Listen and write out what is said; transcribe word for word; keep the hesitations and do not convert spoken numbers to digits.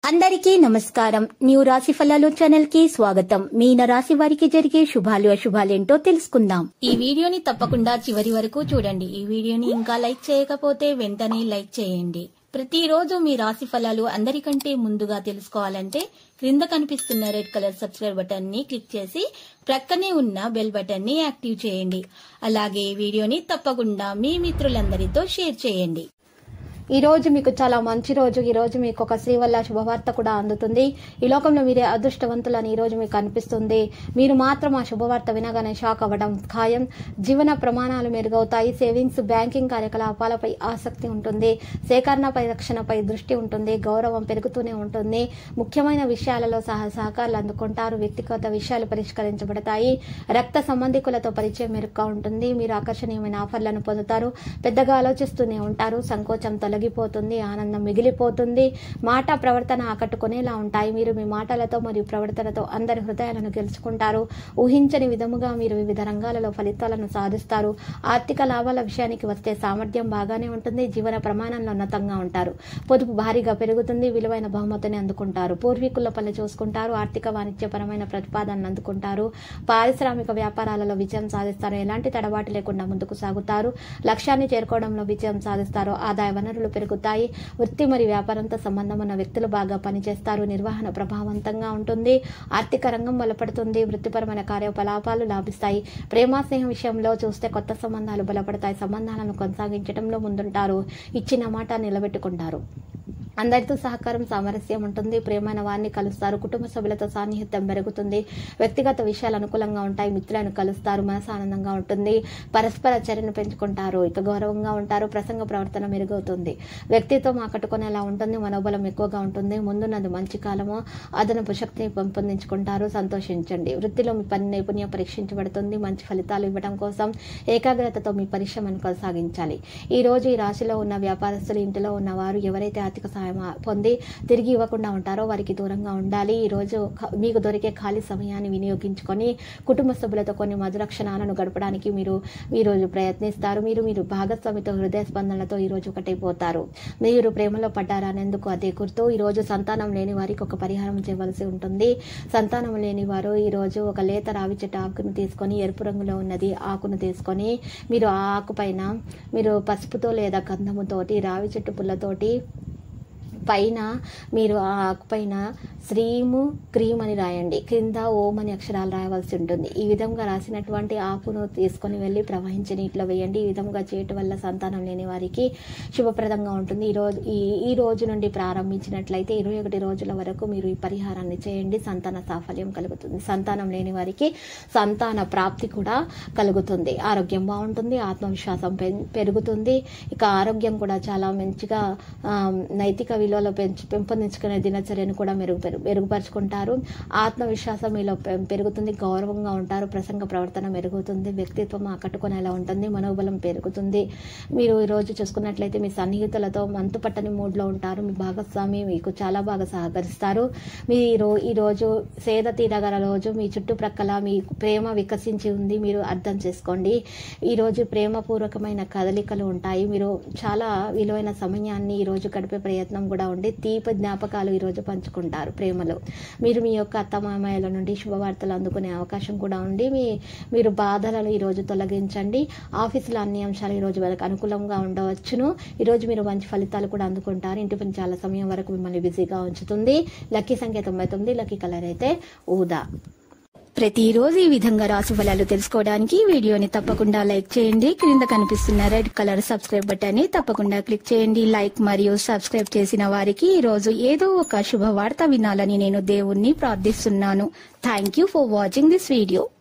అందరికీ నమస్కారం. న్యూ రాశి ఫలాలు ఛానల్ కి స్వాగతం. మీన రాశి వారికి జరిగే శుభాలు అశుభాలేంటో తెలుసుకుందాం. ఈ వీడియోని తప్పకుండా చివరి వరకు చూడండి. ఈ వీడియోని ఇంకా లైక్ చేయకపోతే వెంటనే లైక్ చేయండి. ప్రతిరోజు మీ రాశి ఫలాలు అందరికంటే ముందుగా తెలుసుకోవాలంటే క్రింద కనిపిస్తున్న రెడ్ కలర్ సబ్స్క్రైబ్ బటన్ ని క్లిక్ చేసి ప్రక్కనే ఉన్న బెల్ బటన్ ని యాక్టివ్ చేయండి. అలాగే ఈ వీడియోని తప్పకుండా మీ మిత్రులందరితో షేర్ చేయండి. ఈ రోజు మీకు చాలా మంచి రోజు. ఈ రోజు మీకు ఒక స్త్రీ వల్ల శుభవార్త కూడా అందుతుంది. ఈ లోకంలో మీరే అదృష్టవంతులని ఈ రోజు మీకు అనిపిస్తుంది. మీరు మాత్రం ఆ శుభవార్త వినగానే షాక్ అవ్వడం ఖాయం. జీవన ప్రమాణాలు మెరుగవుతాయి. సేవింగ్స్, బ్యాంకింగ్ కార్యకలాపాలపై ఆసక్తి ఉంటుంది. సేకరణపై, రక్షణపై దృష్టి ఉంటుంది. గౌరవం పెరుగుతూనే ఉంటుంది. ముఖ్యమైన విషయాలలో సహ సహకారాలు అందుకుంటారు. వ్యక్తిగత విషయాలు పరిష్కరించబడతాయి. రక్త సంబంధికులతో పరిచయం మెరుగ్గా ఉంటుంది. మీరు ఆకర్షణీయమైన ఆఫర్లను పొందుతారు. పెద్దగా ఆలోచిస్తూనే ఉంటారు. సంకోచం తొలగిపోతుంది. ఆనందం మిగిలిపోతుంది. మాట, ప్రవర్తన ఆకట్టుకునేలా ఉంటాయి. మీరు మీ మాటలతో మరియు ప్రవర్తనతో అందరి హృదయాలను గెలుచుకుంటారు. ఊహించని విధముగా మీరు వివిధ రంగాలలో ఫలితాలను సాధిస్తారు. ఆర్థిక లాభాల విషయానికి వస్తే సామర్థ్యం బాగానే ఉంటుంది. జీవన ప్రమాణంలో ఉన్నతంగా ఉంటారు. పొదుపు భారీగా పెరుగుతుంది. విలువైన బహుమతిని అందుకుంటారు. పూర్వీకుల పనులు చూసుకుంటారు. ఆర్థిక వాణిజ్యపరమైన ప్రతిపాదనలు అందుకుంటారు. పారిశ్రామిక వ్యాపారాలలో విజయం సాధిస్తారు. ఎలాంటి తడబాటు లేకుండా ముందుకు సాగుతారు. లక్ష్యాన్ని చేరుకోవడంలో విజయం సాధిస్తారు. ఆదాయ వనరులు పెరుగుతాయి. వృత్తి మరియు వ్యాపారంతో సంబంధం ఉన్న వ్యక్తులు బాగా పనిచేస్తారు. నిర్వహణ ప్రభావవంతంగా ఉంటుంది. ఆర్థిక రంగం బలపడుతుంది. వృత్తిపరమైన కార్యకలాపాలు లాభిస్తాయి. ప్రేమ, స్నేహం విషయంలో చూస్తే కొత్త సంబంధాలు బలపడతాయి. సంబంధాలను కొనసాగించడంలో ముందుంటారు. ఇచ్చిన మాట నిలబెట్టుకుంటారు. అందరితో సహకారం, సామరస్యం ఉంటుంది. ప్రేమైన వారిని కలుస్తారు. కుటుంబ సభ్యులతో సాన్నిహిత్యం పెరుగుతుంది. వ్యక్తిగత విషయాలు అనుకూలంగా ఉంటాయి. మిత్రులను కలుస్తారు. మనసు ఆనందంగా ఉంటుంది. పరస్పర చర్యను పెంచుకుంటారు. ఇక గౌరవంగా ఉంటారు. ప్రసంగ ప్రవర్తన మెరుగవుతుంది. వ్యక్తిత్వం ఆకట్టుకునేలా ఉంటుంది. మనోబలం ఎక్కువగా ఉంటుంది. ముందున్నది మంచి కాలము. అదనపు శక్తిని పెంపొందించుకుంటారు. సంతోషించండి. వృత్తిలో మీ పని నైపుణ్యం పరీక్షించబడుతుంది. మంచి ఫలితాలు ఇవ్వడం కోసం ఏకాగ్రతతో మీ పరిశ్రమను కొనసాగించాలి. ఈ రోజు ఈ రాశిలో ఉన్న వ్యాపారస్తులు, ఇంటిలో ఉన్నవారు ఎవరైతే ఆర్థిక సహాయం పొంది తిరిగి ఇవ్వకుండా ఉంటారో వారికి దూరంగా ఉండాలి. ఈ రోజు మీకు దొరికే ఖాళీ సమయాన్ని వినియోగించుకొని కుటుంబ సభ్యులతో కొన్ని మధుర క్షణాలను గడపడానికి మీరు ఈ రోజు ప్రయత్నిస్తారు. మీరు మీరు భాగస్వామితో హృదయ స్పందనలతో ఈ రోజు ఒకటైపోతారు. మీరు ప్రేమలో పడ్డారనేందుకు అదే గుర్తు. ఈ రోజు సంతానం లేని వారికి ఒక పరిహారం చేయవలసి ఉంటుంది. సంతానం లేని వారు ఈ రోజు ఒక లేత రావి చెట్టు ఆకును తీసుకొని, ఎరుపు రంగులో ఉన్నది ఆకును తీసుకొని మీరు ఆ ఆకు పైన మీరు పసుపుతో లేదా గంధముతోటి, రావి చెట్టు పుల్లతోటి పైన మీరు ఆ ఆకు పైన శ్రీము క్రీమ్ అని రాయండి. క్రింద ఓం అని అక్షరాలు రాయవలసి ఉంటుంది. ఈ విధంగా రాసినటువంటి ఆకును తీసుకొని వెళ్ళి ప్రవహించి నీటిలో వేయండి. ఈ విధంగా చేయటం వల్ల సంతానం లేని వారికి శుభప్రదంగా ఉంటుంది. ఈ రోజు ఈ ఈ రోజు నుండి ప్రారంభించినట్లయితే ఇరవై ఒకటి రోజుల వరకు మీరు ఈ పరిహారాన్ని చేయండి. సంతాన సాఫల్యం కలుగుతుంది. సంతానం లేని వారికి సంతాన ప్రాప్తి కూడా కలుగుతుంది. ఆరోగ్యం బాగుంటుంది. ఆత్మవిశ్వాసం పెరుగుతుంది. ఇక ఆరోగ్యం కూడా చాలా మంచిగా నైతిక విలువలో పెంచి పెంపొందించుకునే దినచర్యను కూడా మెరుగు మెరుగుపరుచుకుంటారు. ఆత్మవిశ్వాసం మీలో పెరుగుతుంది. గౌరవంగా ఉంటారు. ప్రసంగ ప్రవర్తన మెరుగుతుంది. వ్యక్తిత్వం ఆకట్టుకునేలా ఉంటుంది. మనోబలం పెరుగుతుంది. మీరు ఈ రోజు చూసుకున్నట్లయితే మీ సన్నిహితులతో మంతు పట్టని మూడ్లో ఉంటారు. మీ భాగస్వామి మీకు చాలా బాగా సహకరిస్తారు. మీరు ఈ రోజు సేద తీరగల రోజు. మీ చుట్టుప్రక్కల మీ ప్రేమ వికసించి ఉంది. మీరు అర్థం చేసుకోండి. ఈ రోజు ప్రేమపూర్వకమైన కదలికలు ఉంటాయి. మీరు చాలా విలువైన సమయాన్ని ఈ రోజు గడిపే ప్రయత్నం కూడా ఉండి తీపి జ్ఞాపకాలు ఈ రోజు పంచుకుంటారు. ప్రేమలో మీరు మీ యొక్క అత్తమామయ్యల నుండి శుభవార్తలు అందుకునే అవకాశం కూడా ఉంది. మీ మీరు బాధలను ఈ రోజు తొలగించండి. ఆఫీసులో అన్ని అంశాలు ఈ రోజు వరకు అనుకూలంగా ఉండవచ్చును. ఈ రోజు మీరు మంచి ఫలితాలు కూడా అందుకుంటారు. ఇంటి పని చాలా సమయం వరకు మిమ్మల్ని బిజీగా ఉంచుతుంది. లక్కీ సంఖ్య తొంభై తొమ్మిది. లక్కీ కలర్ అయితే ఊదా. ప్రతిరోజు ఈ విధంగా రాశి ఫలాలు తెలుసుకోవడానికి వీడియోని తప్పకుండా లైక్ చేయండి. క్రింద కనిపిస్తున్న రెడ్ కలర్ సబ్స్క్రైబ్ బటన్ ని తప్పకుండా క్లిక్ చేయండి. లైక్ మరియు సబ్స్క్రైబ్ చేసిన వారికి ఈ రోజు ఏదో ఒక శుభవార్త వినాలని నేను దేవుణ్ణి ప్రార్థిస్తున్నాను. Thank you for watching this video.